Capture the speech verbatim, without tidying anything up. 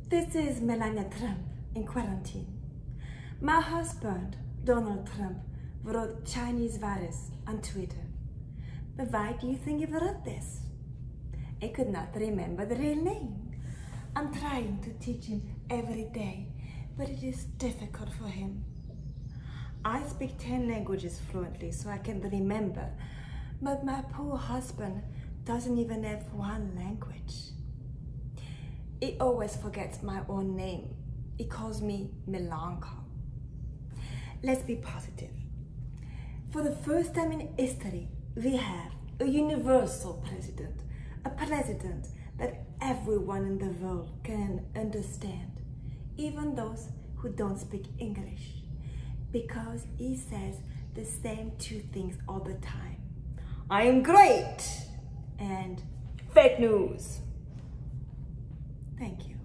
This is Melania Trump in quarantine. My husband, Donald Trump, wrote Chinese virus on Twitter. But why do you think he wrote this? I could not remember the real name. I'm trying to teach him every day, but it is difficult for him. I speak ten languages fluently, so I can remember, but my poor husband doesn't even have one language. He always forgets my own name. He calls me Melanka. Let's be positive. For the first time in history, we have a universal president, a president that everyone in the world can understand, even those who don't speak English, because he says the same two things all the time. I am great and fake news. Thank you.